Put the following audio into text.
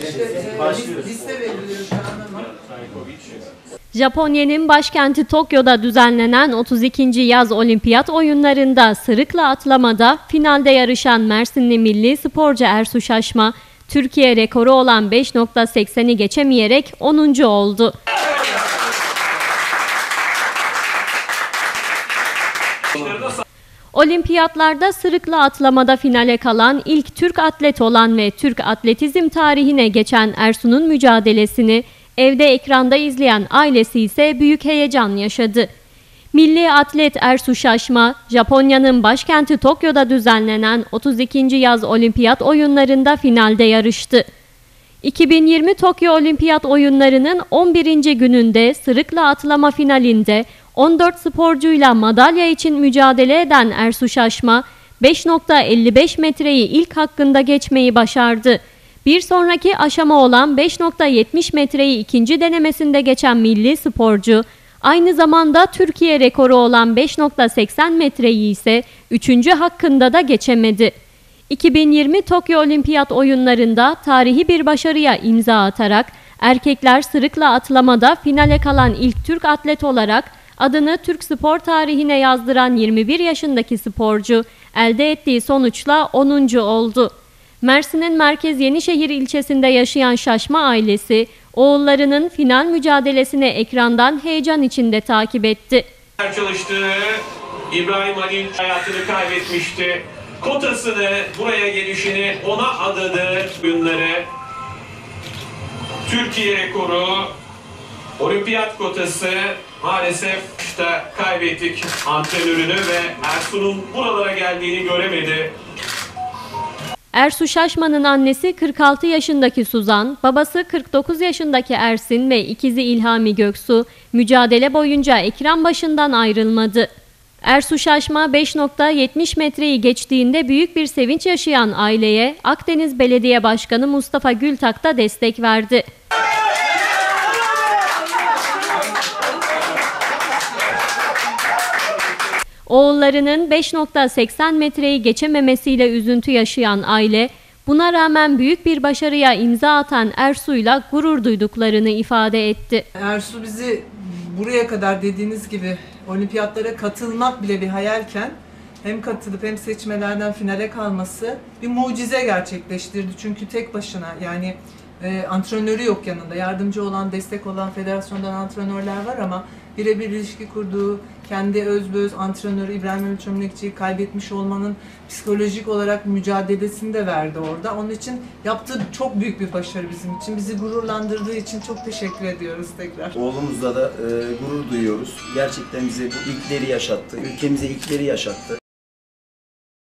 Liste veriliyor şu an ama. Japonya'nın başkenti Tokyo'da düzenlenen 32. Yaz Olimpiyat Oyunları'nda sırıkla atlamada finalde yarışan Mersinli milli sporcu Ersu Şaşma, Türkiye rekoru olan 5.80'i geçemeyerek 10. oldu. Olimpiyatlarda sırıkla atlamada finale kalan ilk Türk atlet olan ve Türk atletizm tarihine geçen Ersu'nun mücadelesini evde ekranda izleyen ailesi ise büyük heyecan yaşadı. Milli atlet Ersu Şaşma, Japonya'nın başkenti Tokyo'da düzenlenen 32. Yaz Olimpiyat Oyunları'nda finalde yarıştı. 2020 Tokyo Olimpiyat Oyunları'nın 11. gününde sırıkla atlama finalinde 14 sporcuyla madalya için mücadele eden Ersu Şaşma, 5.55 metreyi ilk hakkında geçmeyi başardı. Bir sonraki aşama olan 5.70 metreyi ikinci denemesinde geçen milli sporcu, aynı zamanda Türkiye rekoru olan 5.80 metreyi ise 3. hakkında da geçemedi. 2020 Tokyo Olimpiyat Oyunları'nda tarihi bir başarıya imza atarak erkekler sırıkla atlamada finale kalan ilk Türk atlet olarak adını Türk spor tarihine yazdıran 21 yaşındaki sporcu elde ettiği sonuçla 10. oldu. Mersin'in Merkez Yenişehir ilçesinde yaşayan Şaşma ailesi, oğullarının final mücadelesini ekrandan heyecan içinde takip etti. Çalıştığı İbrahim Halil hayatını kaybetmişti. Kotasını, buraya gelişini ona adadı günlere. Türkiye rekoru, olimpiyat kotası maalesef işte kaybettik antrenörünü ve Ersu'nun buralara geldiğini göremedi. Ersu Şaşma'nın annesi 46 yaşındaki Suzan, babası 49 yaşındaki Ersin ve ikizi İlhami Göksu mücadele boyunca ekran başından ayrılmadı. Ersu Şaşma 5.70 metreyi geçtiğinde büyük bir sevinç yaşayan aileye Akdeniz Belediye Başkanı Mustafa Gültak da destek verdi. Oğullarının 5.80 metreyi geçememesiyle üzüntü yaşayan aile, buna rağmen büyük bir başarıya imza atan Ersu'yla gurur duyduklarını ifade etti. Ersu bizi buraya kadar dediğiniz gibi olimpiyatlara katılmak bile bir hayalken hem katılıp hem seçmelerden finale kalması bir mucize gerçekleştirdi. Çünkü tek başına yani antrenörü yok yanında. Yardımcı olan, destek olan federasyondan antrenörler var ama birebir ilişki kurduğu, kendi özbeöz antrenörü İbrahim Halil Çömlekçi'yi kaybetmiş olmanın psikolojik olarak mücadelesini de verdi orada. Onun için yaptığı çok büyük bir başarı bizim için. Bizi gururlandırdığı için çok teşekkür ediyoruz tekrar. Oğlumuzla da gurur duyuyoruz. Gerçekten bize bu ilkleri yaşattı, ülkemize ilkleri yaşattı.